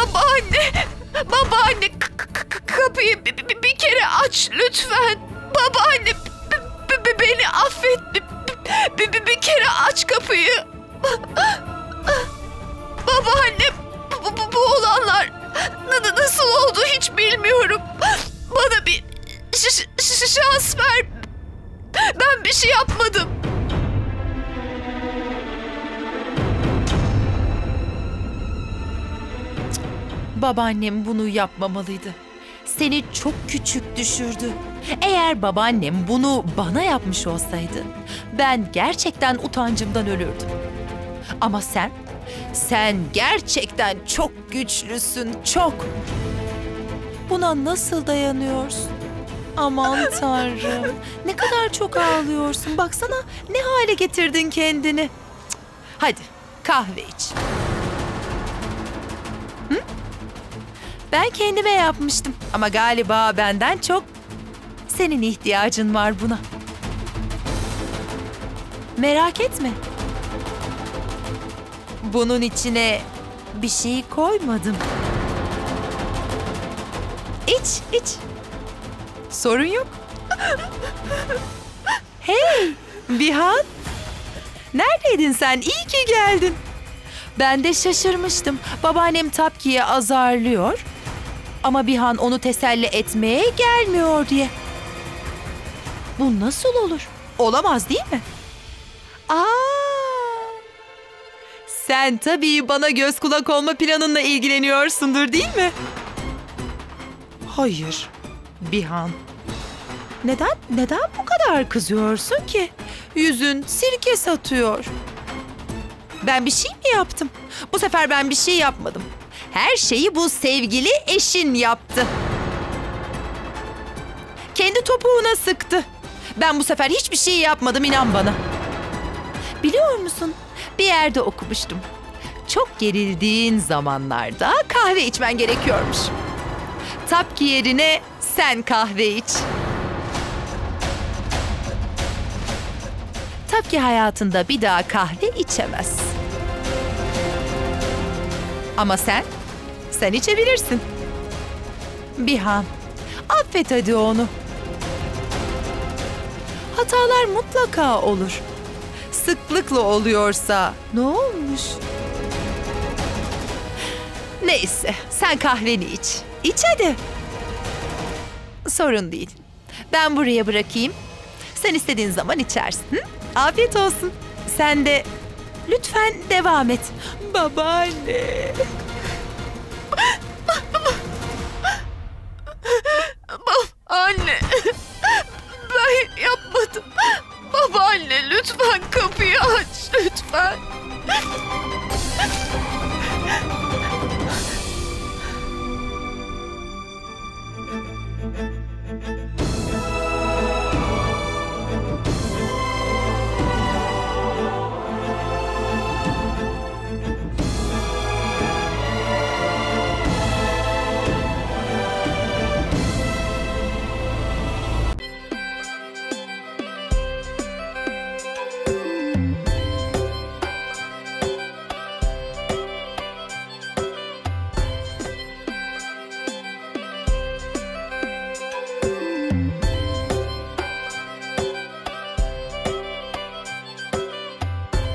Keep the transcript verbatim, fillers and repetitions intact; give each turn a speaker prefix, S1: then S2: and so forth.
S1: Babaanne, babaanne k- k- k- kapıyı bir, bir- bir kere aç lütfen. Babaanne b- b- beni affet. Bir, bir, bir kere aç kapıyı. Babaanne bu, bu, bu olanlar n- nasıl oldu hiç bilmiyorum. Bana bir ş- ş- şans ver. Ben bir şey yapmadım.
S2: Babaannem bunu yapmamalıydı. Seni çok küçük düşürdü. Eğer babaannem bunu bana yapmış olsaydı, ben gerçekten utancımdan ölürdüm. Ama sen, sen gerçekten çok güçlüsün, çok. Buna nasıl dayanıyorsun? Aman Tanrım, ne kadar çok ağlıyorsun. Baksana ne hale getirdin kendini. Cık. Hadi kahve iç. Ben kendime yapmıştım ama galiba benden çok senin ihtiyacın var buna. Merak etme. Bunun içine bir şey koymadım. İç, iç. Sorun yok. Hey, Bihan. Neredeydin sen? İyi ki geldin. Ben de şaşırmıştım. Babaannem Tapki'yi azarlıyor. Ama Bihan onu teselli etmeye gelmiyor diye. Bu nasıl olur? Olamaz değil mi? Aa! Sen tabii bana göz kulak olma planınla ilgileniyorsundur değil mi? Hayır. Bihan. Neden? Neden bu kadar kızıyorsun ki? Yüzün sirke satıyor. Ben bir şey mi yaptım? Bu sefer ben bir şey yapmadım. Her şeyi bu sevgili eşin yaptı. Kendi topuğuna sıktı. Ben bu sefer hiçbir şey yapmadım, inan bana. Biliyor musun? Bir yerde okumuştum. Çok gerildiğin zamanlarda kahve içmen gerekiyormuş. Tapki yerine sen kahve iç. Tapki hayatında bir daha kahve içemez. Ama sen, sen içebilirsin. Bihan, affet hadi onu. Hatalar mutlaka olur. Sıklıkla oluyorsa ne olmuş? Neyse, sen kahveni iç. İç hadi. Sorun değil. Ben buraya bırakayım. Sen istediğin zaman içersin. Hı? Afiyet olsun. Sen de lütfen devam et. Babaanne.